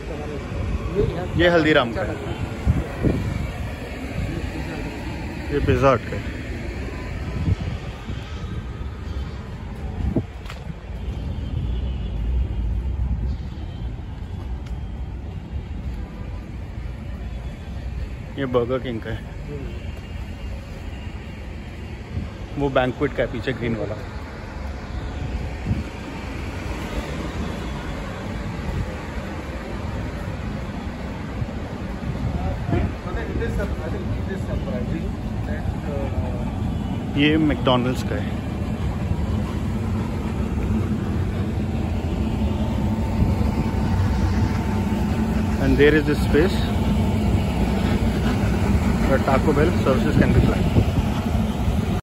ये हल्दीराम का है, ये पिज़्ज़ा हट का है। ये बर्गर किंग का है, वो बैंक्वेट का है पीछे ग्रीन वाला। ये मैकडॉनल्ड्स का है। And there is this space where Taco Bell services can be planned.